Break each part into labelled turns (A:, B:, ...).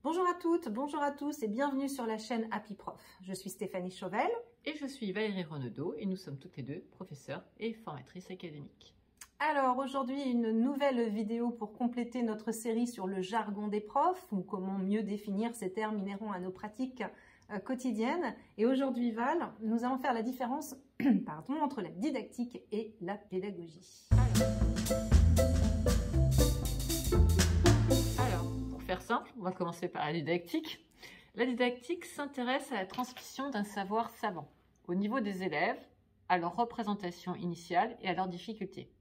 A: Bonjour à toutes, bonjour à tous et bienvenue sur la chaîne Happy Prof. Je suis Stéphanie Chauvel.
B: Et je suis Valérie Renaudot et nous sommes toutes les deux professeurs et formatrices académiques.
A: Alors aujourd'hui, une nouvelle vidéo pour compléter notre série sur le jargon des profs ou comment mieux définir ces termes inhérents à nos pratiques quotidiennes. Et aujourd'hui, Val, nous allons faire la différence entre la didactique et la pédagogie.
B: Alors, pour faire simple, on va commencer par la didactique. La didactique s'intéresse à la transmission d'un savoir savant au niveau des élèves, à leur représentation initiale et à leurs difficultés.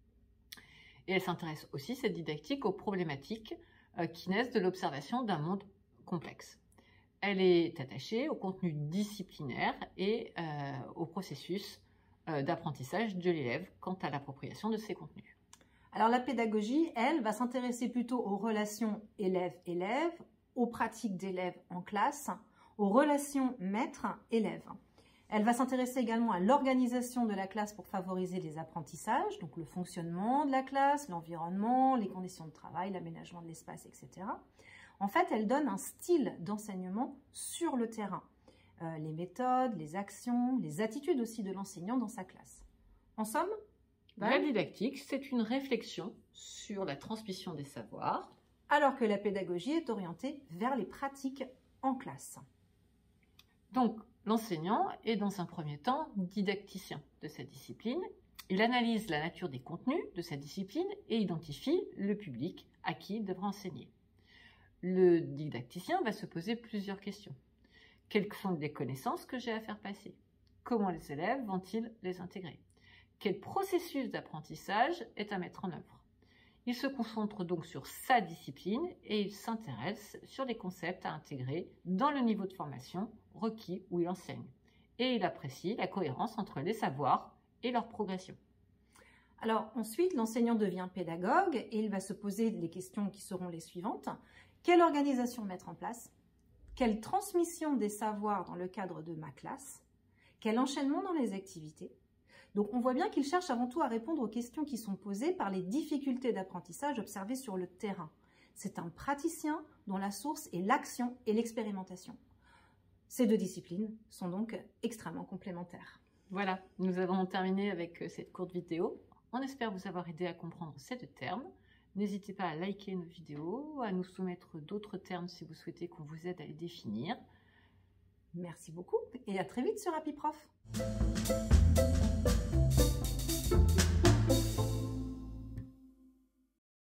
B: Et elle s'intéresse aussi, cette didactique, aux problématiques qui naissent de l'observation d'un monde complexe. Elle est attachée au contenu disciplinaire et au processus d'apprentissage de l'élève quant à l'appropriation de ces contenus.
A: Alors la pédagogie, elle, va s'intéresser plutôt aux relations élève-élève, aux pratiques d'élèves en classe, aux relations maître-élève. Elle va s'intéresser également à l'organisation de la classe pour favoriser les apprentissages, donc le fonctionnement de la classe, l'environnement, les conditions de travail, l'aménagement de l'espace, etc. En fait, elle donne un style d'enseignement sur le terrain, les méthodes, les actions, les attitudes aussi de l'enseignant dans sa classe. En somme,
B: la didactique, c'est une réflexion sur la transmission des savoirs,
A: alors que la pédagogie est orientée vers les pratiques en classe.
B: Donc, l'enseignant est dans un premier temps didacticien de sa discipline. Il analyse la nature des contenus de sa discipline et identifie le public à qui il devra enseigner. Le didacticien va se poser plusieurs questions. Quelles sont les connaissances que j'ai à faire passer? Comment les élèves vont-ils les intégrer? Quel processus d'apprentissage est à mettre en œuvre? Il se concentre donc sur sa discipline et il s'intéresse sur les concepts à intégrer dans le niveau de formation requis où il enseigne. Et il apprécie la cohérence entre les savoirs et leur progression.
A: Alors ensuite, l'enseignant devient pédagogue et il va se poser les questions qui seront les suivantes. Quelle organisation mettre en place? Quelle transmission des savoirs dans le cadre de ma classe? Quel enchaînement dans les activités? Donc on voit bien qu'il cherche avant tout à répondre aux questions qui sont posées par les difficultés d'apprentissage observées sur le terrain. C'est un praticien dont la source est l'action et l'expérimentation. Ces deux disciplines sont donc extrêmement complémentaires.
B: Voilà, nous avons terminé avec cette courte vidéo. On espère vous avoir aidé à comprendre ces deux termes. N'hésitez pas à liker nos vidéos, à nous soumettre d'autres termes si vous souhaitez qu'on vous aide à les définir.
A: Merci beaucoup et à très vite sur Happy Prof.